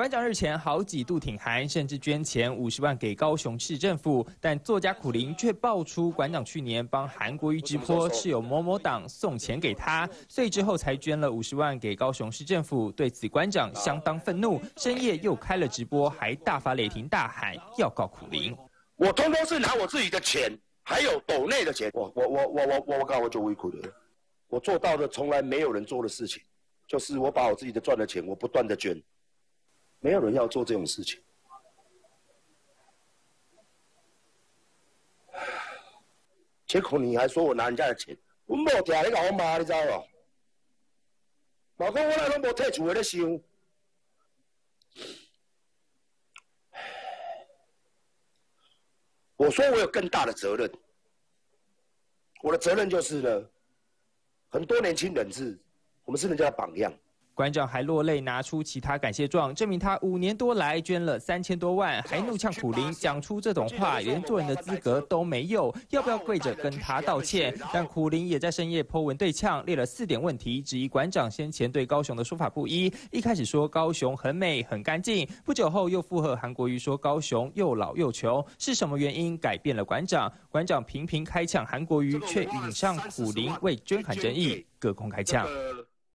馆长日前好几度挺韩，甚至捐钱50万给高雄市政府，但作家苦苓却爆出馆长去年帮韩国瑜直播是有某某党送钱给他，所以之后才捐了50万给高雄市政府。对此，馆长相当愤怒，深夜又开了直播，还大发雷霆大喊要告苦苓。 我通通是拿我自己的钱，还有斗内的钱，我就委屈了。我做到的从来没有人做的事情，就是我把我自己的赚的钱，我不断的捐。没有人要做这种事情。结果你还说我拿人家的钱，我没听你甲我骂，你知道无？老公，我那拢无退厝的咧想。我说我有更大的责任，我的责任就是呢，很多年轻人我们是人家的榜样。 馆长还落泪，拿出其他感谢状，证明他5年多来捐了3000多万，还怒呛苦苓讲出这种话，连做人的资格都没有，要不要跪着跟他道歉？但苦苓也在深夜po文对呛，列了4点问题，质疑馆长先前对高雄的说法不一。一开始说高雄很美很干净，不久后又附和韩国瑜说高雄又老又穷，是什么原因改变了馆长？馆长频频开呛韩国瑜，却引上苦苓为捐款争议，隔空开呛。